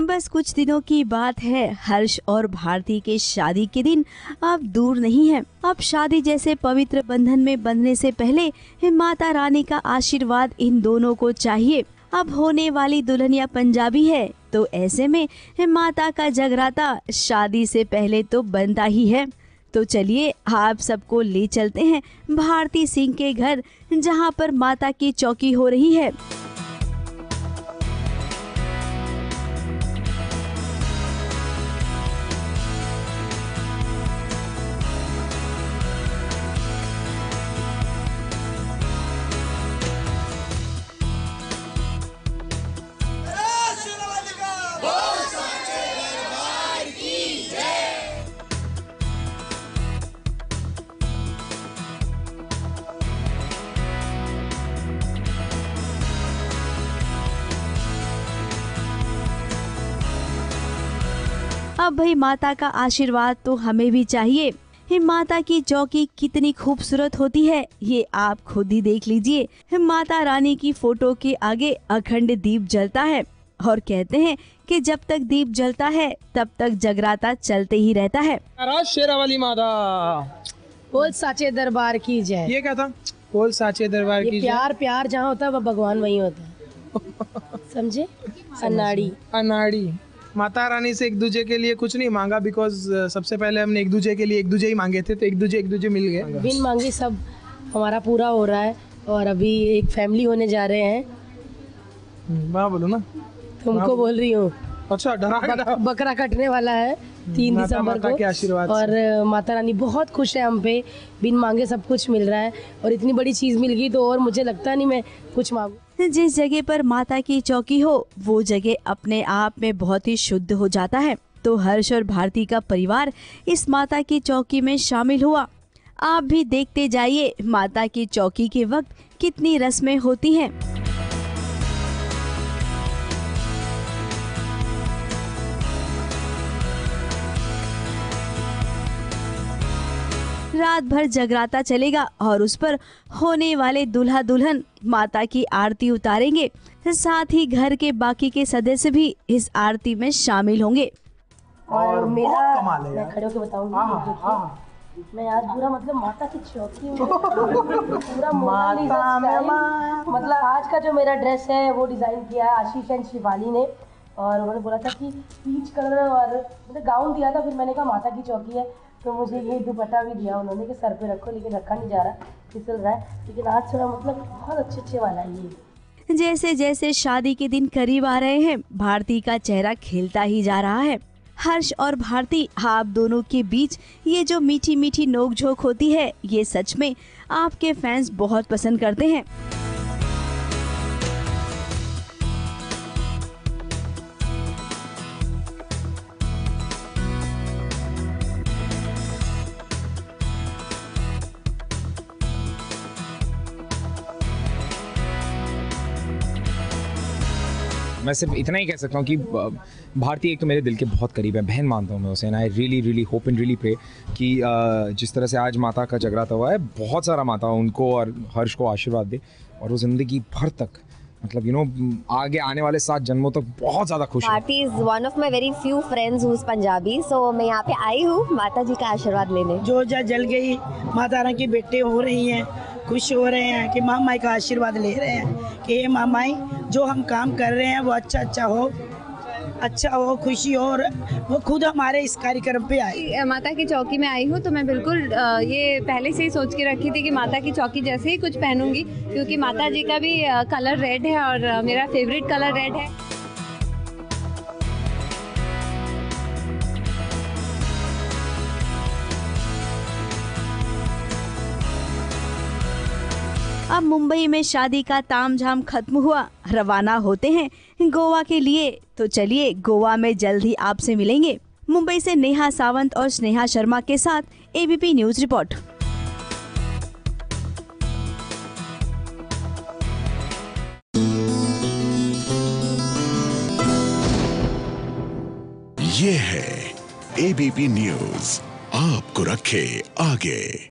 बस कुछ दिनों की बात है, हर्ष और भारती के शादी के दिन अब दूर नहीं है। अब शादी जैसे पवित्र बंधन में बंधने से पहले माता रानी का आशीर्वाद इन दोनों को चाहिए। अब होने वाली दुल्हनिया पंजाबी है, तो ऐसे में माता का जगराता शादी से पहले तो बनता ही है। तो चलिए आप सबको ले चलते हैं भारती सिंह के घर, जहां पर माता की चौकी हो रही है। अब भाई माता का आशीर्वाद तो हमें भी चाहिए। माता की चौकी कितनी खूबसूरत होती है ये आप खुद ही देख लीजिए। माता रानी की फोटो के आगे अखंड दीप जलता है और कहते हैं कि जब तक दीप जलता है तब तक जगराता चलते ही रहता है। शेरावाली माता बोल साचे दरबार की जय। ये क्या था? बोल साचे दरबार की जय। प्यार प्यार जहाँ होता है वह भगवान वहीं होता है। समझे? अनाड़ी अनाड़ी। माता रानी से एक दूजे के लिए कुछ नहीं मांगा, बिकॉज सबसे पहले हमने एक दूजे के लिए एक दूजे ही मांगे थे, तो एक दूजे मिल गए। बिन मांगी सब हमारा पूरा हो रहा है और अभी एक फैमिली होने जा रहे हैं। मैं बोलूँ ना? तुमको बोल रही हूँ। अच्छा, डरा बकरा कटने वाला है 3 दिसंबर को के आशीर्वाद और माता रानी बहुत खुश है हम पे। बिन मांगे सब कुछ मिल रहा है और इतनी बड़ी चीज मिल गई तो और मुझे लगता नहीं मैं कुछ मांगू। जिस जगह पर माता की चौकी हो वो जगह अपने आप में बहुत ही शुद्ध हो जाता है। तो हर्ष और भारती का परिवार इस माता की चौकी में शामिल हुआ। आप भी देखते जाइए माता की चौकी के वक्त कितनी रस्में होती हैं। रात भर जगराता चलेगा और उस पर होने वाले दूल्हा दुल्हन माता की आरती उतारेंगे। साथ ही घर के बाकी के सदस्य भी इस आरती में शामिल होंगे। और मेरा मैं खड़े होकर बताऊंगी। मैं आज पूरा मतलब माता की चौकी में पूरा मतलब आज का जो मेरा ड्रेस है वो डिजाइन किया है आशीष एंड शिवाली ने। और उन्होंने बोला था कि पीच कलर और मतलब गाउन दिया था, फिर मैंने कहा माता की चौकी है तो मुझे ये दुपट्टा भी दिया उन्होंने कि सर पे रखो, लेकिन रखा नहीं जा रहा, फिसल रहा है। लेकिन आज थोड़ा मतलब बहुत अच्छे वाला है ये। जैसे जैसे शादी के दिन करीब आ रहे हैं, भारती का चेहरा खिलता ही जा रहा है। हर्ष और भारती आप दोनों के बीच ये जो मीठी मीठी नोकझोंक होती है ये सच में आपके फैंस बहुत पसंद करते हैं। मैं सिर्फ इतना ही कह सकता हूँ कि भारती एक तो मेरे दिल के बहुत करीब है, बहन मानता हूँ मैं उसे। And I really hope and really pray कि जिस तरह से आज माता का जगराता हुआ है, बहुत सारा माता उनको और हर्ष को आशीर्वाद दे और वो ज़िंदगी भर तक मतलब आगे आने वाले 7 जन्मों तक बहुत ज़्यादा खुश है। Bharti is one of my very few friends who is Punjabi, so मैं यहाँ पे आई हूँ माता जी का आशीर्वाद लेने। जो जल गई माता रानी की बेटे हो रही हैं, खुश हो रहे हैं कि मामाई का आशीर्वाद ले रहे हैं कि ये मामाई जो हम काम कर रहे हैं वो अच्छा हो, खुशी हो। और वो खुद हमारे इस कार्यक्रम पे आई। माता की चौकी में आई हूँ तो मैं बिल्कुल ये पहले से ही सोच के रखी थी कि माता की चौकी जैसे ही कुछ पहनूंगी, क्योंकि माता जी का भी कलर रेड है और मेरा फेवरेट कलर रेड है। अब मुंबई में शादी का तामझाम खत्म हुआ, रवाना होते हैं गोवा के लिए। तो चलिए गोवा में जल्द ही आपसे मिलेंगे। मुंबई से नेहा सावंत और स्नेहा शर्मा के साथ एबीपी न्यूज रिपोर्ट। ये है एबीपी न्यूज, आपको रखे आगे।